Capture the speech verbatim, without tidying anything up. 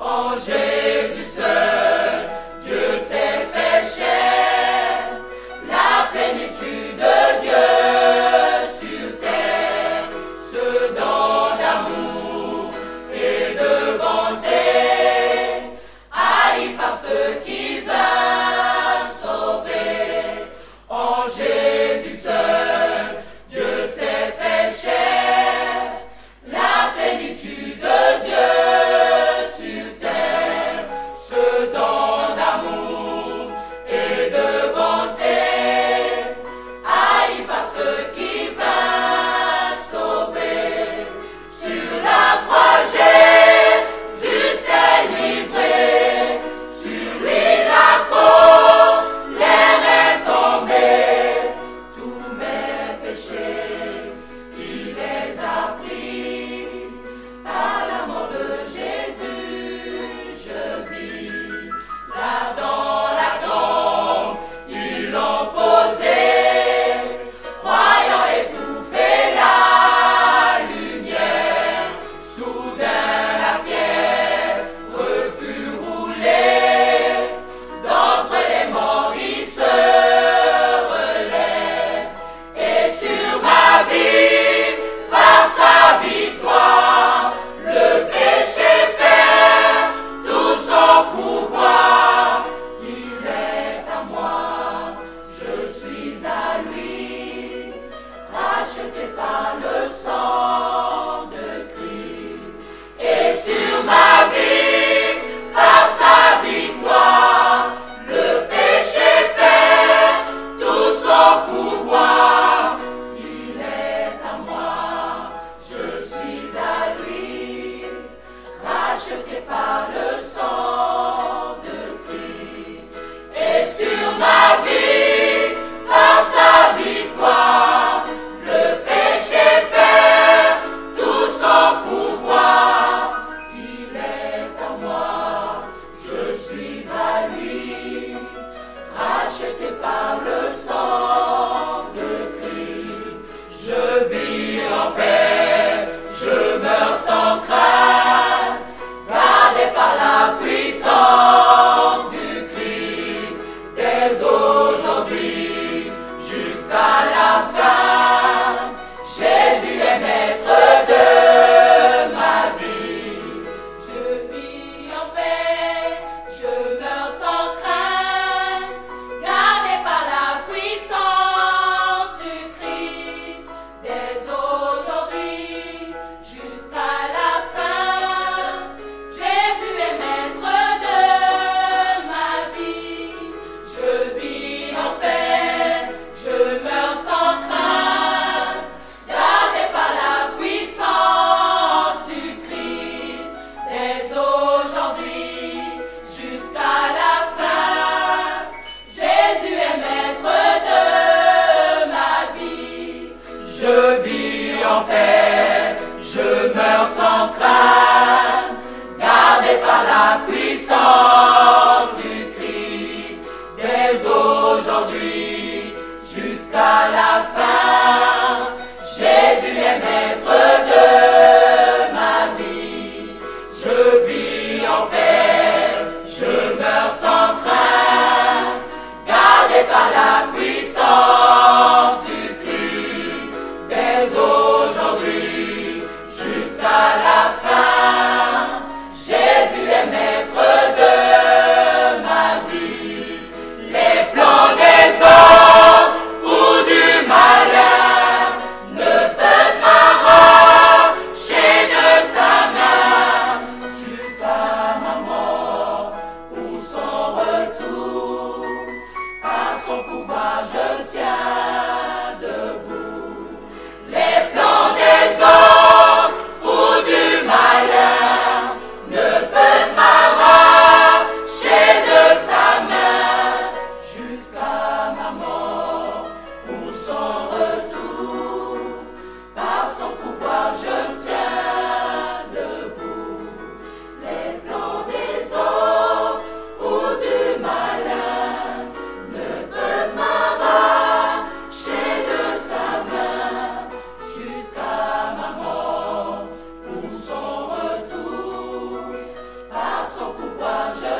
En Jésus seul, Dieu s'est fait chair, la plénitude de Dieu sur terre, ce don d'amour et de bonté, haï par ceux qui va sauver. En Jésus seul, Dieu s'est fait chair, la plénitude de Dieu sur terre, ce don d'amour et de bonté, haï par ceux qui va sauver. Sur la croix, Jésus s'est livré, sur lui la colère est tombée, tous mes péchés, il les a pris. Par la mort de Jésus, je vis. Là dans la tombe, ils l'ont posé, croyant étouffer la lumière. Soudain la pierre fut roulée, d'entre les morts il se relève. Et sur ma vie, par sa victoire, le péché perd tout son pouvoir. Il est à moi, je suis à lui, racheté par le sang de Christ. Et sur ma vie, par sa victoire, le péché perd tout son pouvoir. Il est à moi, je suis à lui, racheté par le sang de Christ. Et sur ma vie, par sa victoire, le péché perd tout son pouvoir. Il est à moi, je suis à lui, racheté par le sang de Christ. Je vis en paix, je meurs sans crainte, gardé par la puissance du Christ, dès aujourd'hui jusqu'à la fin. Jésus est maître de ma vie. Je vis en paix, je meurs sans crainte, gardé par la puissance du Christ, dès aujourd'hui jusqu'à la fin. Jésus est maître de ma vie. Je vis en paix, je meurs sans crainte, gardé par la puissance du Christ, dès aujourd'hui jusqu'à la fin. Jésus est maître de ma vie. Je vis en paix, je meurs sans crainte, gardé par la puissance du Christ, dès aujourd'hui jusqu'à la fin. Jésus est maître de ma vie. Je vis en paix, je meurs sans crainte, gardé par la puissance du Christ, dès aujourd'hui jusqu'à la fin. Jésus est maître de ma vie. Les plans des hommes ou du malin ne peuvent m'arracher de sa main jusqu'à ma mort. toi je